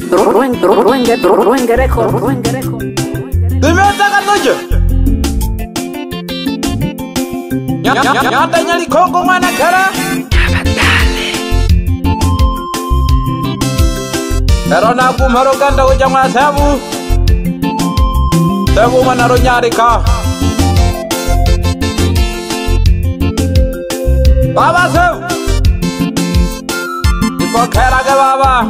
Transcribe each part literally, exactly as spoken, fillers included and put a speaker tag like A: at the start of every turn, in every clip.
A: Ruenge, ruenge, rejo, ruenge, rejo.
B: Dime esta tuyo. Nyata nyali kongo mwana kara. Pero na kumaro ganda uja mwa sebu. Sebu mana ro nyari ka. Baba sebu. Ipo kera ke baba.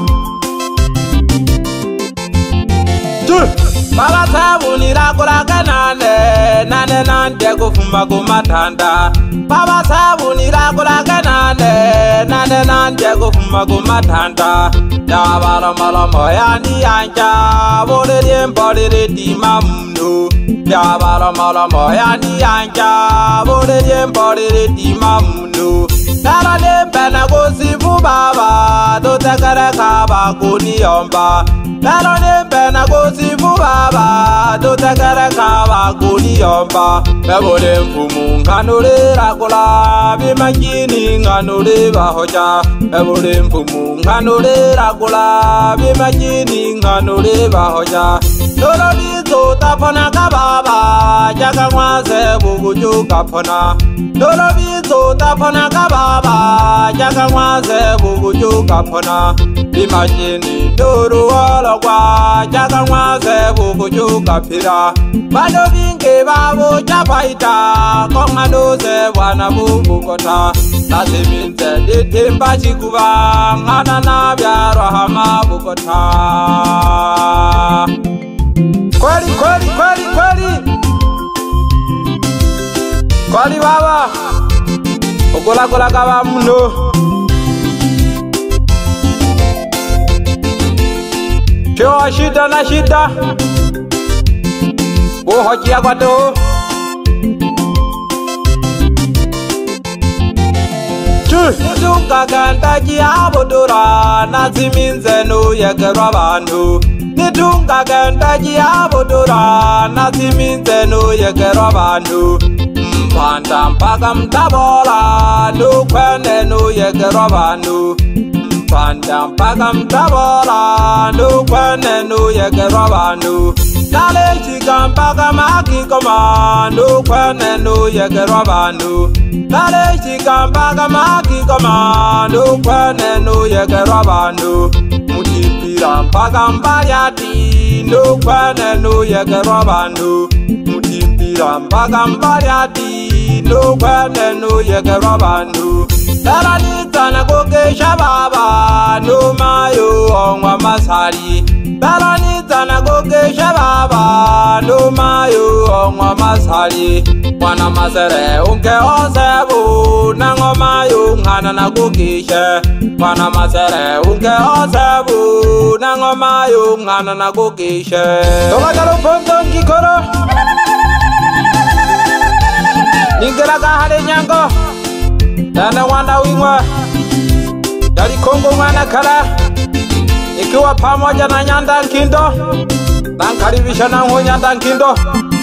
B: Baba sabu nirakura kanane nane nande kufumba kumatanda. Baba sabu nirakura kanane nane nande kufumba kumatanda. Jabara malamo yani anja bolere bolere di mamnu. Jabara malamo yani anja bolere bolere di mamnu. Dara lembena gosifu baba do tekere kaba kuniyomba. Dara lembena gosifu baba do tekere kaba kuniyomba. Bebole mfumu nganure rakula bimajini nganure bahoja. Bebole mfumu nganure rakula bimajini nganure bahoja. Dolo bizo tapona kababa jaga mwaze buguju kapona. Dolo bizo tapona kababa jaga mwaze buguju kapona. Bimajini duru wala kwa jaga mwaze buguju kapira. Bado binge babo chapaita konga doze wana bubukota. Naziminze ditimba chikuba ngana na byaro hama bukota. Kweli kweli kweli kweli kweli baba ogola gola kaba muno Kyo shida na shida Wo hoji agwado Nitunga ganda jiabodora naziminze no yegerwa bantu Nitunga ganda jiabodora naziminze no yegerwa bantu Mpanda mpaka mtabola nukwene no yegerwa bantu Mpanda mpaka mtabola nukwene no yegerwa bantu Dale chika mpaka makikoma nukwene no yegerwa bantu Dale chika mpaka makikoma nukwene no yegerwa bantu Mutipira mpaka mbalyati nukwene no yegerwa bantu Mutipira mpaka mbalyati nukwene no yegerwa bantu Dala nitana kukesha baba numayo ongwa masari Dala nitana kukesha baba numayo ongwa masari Mwana masere unke osebu nangoma yu ngana na kukesha Mwana masere unke osebu nangoma yu ngana na kukesha Toka jalo ponto nkikoro Ningera kahade nyango Dana wanda wingwa Yali kongo mwana kala Ikiwa pamoja na Nyanda Nkindo Nankaribisha na ngo Nyanda Nkindo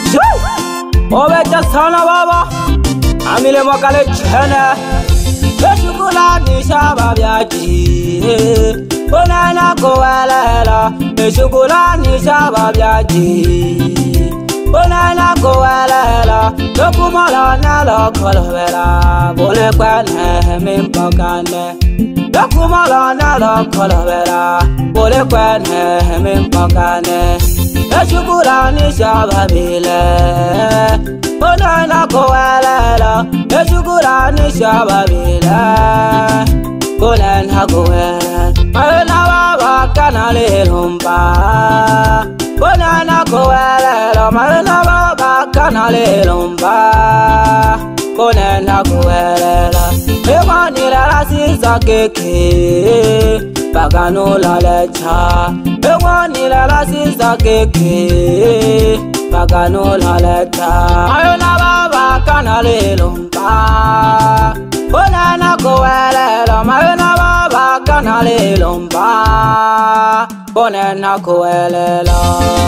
B: Obeja sana baba Amile mwakale chene Eshukula nisha babyaji Bonana kowelela Eshukula nisha babyaji Bonana kowelela Dokumala nalo kolovela Bone kwene mimpokane Dokumala nalo kolovela Bone kwene mimpokane Eshukula nisha babile Bonana kowelela Eshukula nisha babile Bonana kowelela Mayona baba kanale lumba Bonana kowelela Mayona baba kanale lumba Bonana kowelela Ewanila la sisa keke Pagano la lecha Ewanila la sisa keke Pagano la lecha Mayona baba kanale lumba Bonana kowelela Mayona baba kanale lumba Bonana kowelela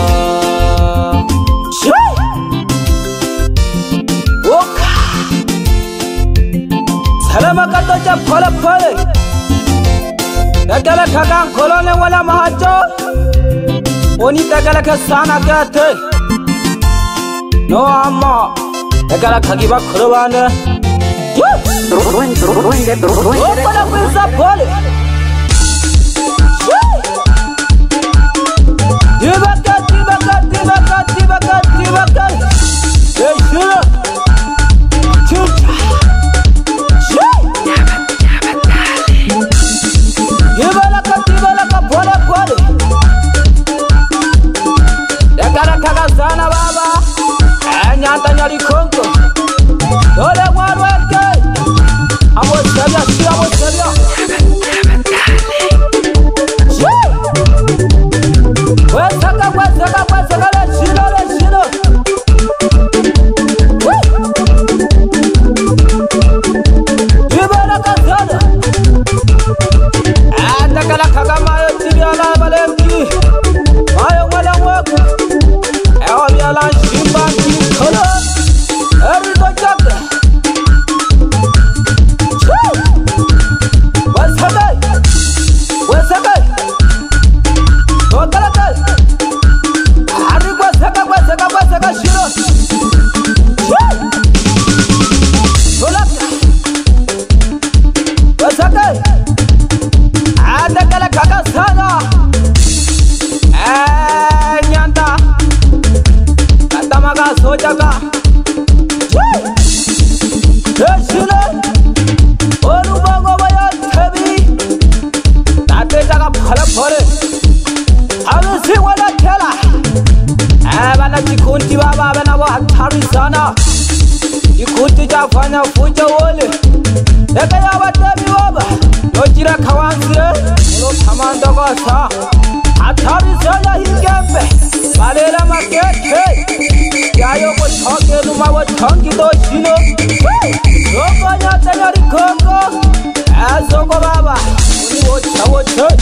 B: Woka Salama katocha pole pole Tegala kagang kolone wala mahajo. Oni tegala ke sana kate. No amma. Tegala kagiba kolwane.
A: Ruin, ruin, ruin.
B: Oh, pada bisa boleh. Tibakat, tibakat, tibakat, tibakat, tibakat. Eh, sure. Chucha. Tibalaka, tibalaka, boleh, boleh. Tegala kagang sana baba. Eh, nyata nyari kongko. Dole warweke. Amo seria, si amo seria. Wesaka, wesaka, wesaka, le chino, le chino. Ibera kasana. Anda kala kaga mayo tibi ala balenki. Mayo wala waku. Ewa biala shimba ki kola. Eri do chakra. Wesaka, wesaka. Wesaka, ari wesaka, wesaka, wesaka shino. Wesaka. Ada kala kaka sana. Eh nyanta. Kata maga soja ka. Eh shino. Oru bango baya tebi. Tate jaga phala phore. Ame si wala kela. Eh bana jikunti baba bana wa hatari sana. Jikunti jafanya fuja wole. Eka ya batebi baba. Nojira kawansire. Lo kamando gosa. Hatari sana hingembe. Balera makeke. Yayo ko choke numa wa chongi do shino. Soko nyata nyari koko. Eh soko baba. Uni wo chawo choy.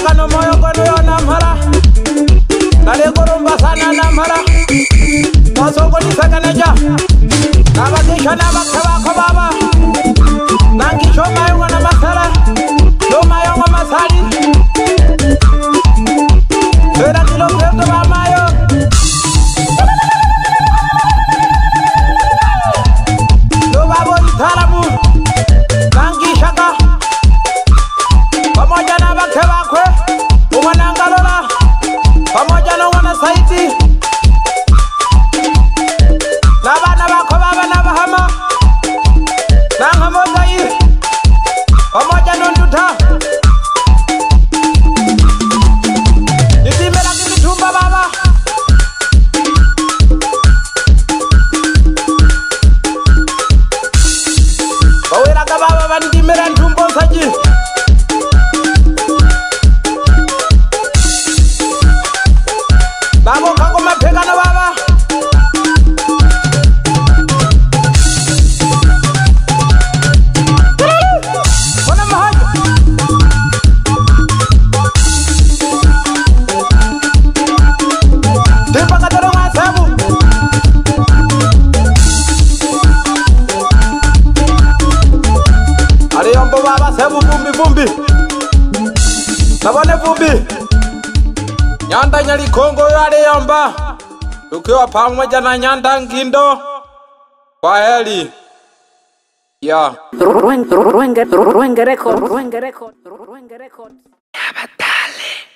B: Nataka no moyo kwenu yo namhara Nale kurumba sana namhara Masoko ni sakaneja Nabakisha nabakeba kwa baba Nangisho mayunga na masara Yo mayunga masari Sera kilo pendo ba mayo Yo babo itaramu Nangishaka Pamoja na bakeba kwe Umanangalola Pamoja na wana saiti Nabana bako baba na bahama Nangamoza hii Pamoja nunduta Nitimela kimitumba baba Bawira ka baba Banditimela ntumbo saji Babo kako mapega na baba Kona mahaja Tipa katoro nga sabu Ali yombo baba sabu vumbi vumbi Nabone vumbi Nyanda Nyalikongo yale yamba Tukiwa pamoja na Nyanda Nkindo Kwa heri Ya
A: Ruenge Ruenge Ruenge Record Ruenge Record Ruenge Record
B: Yabatale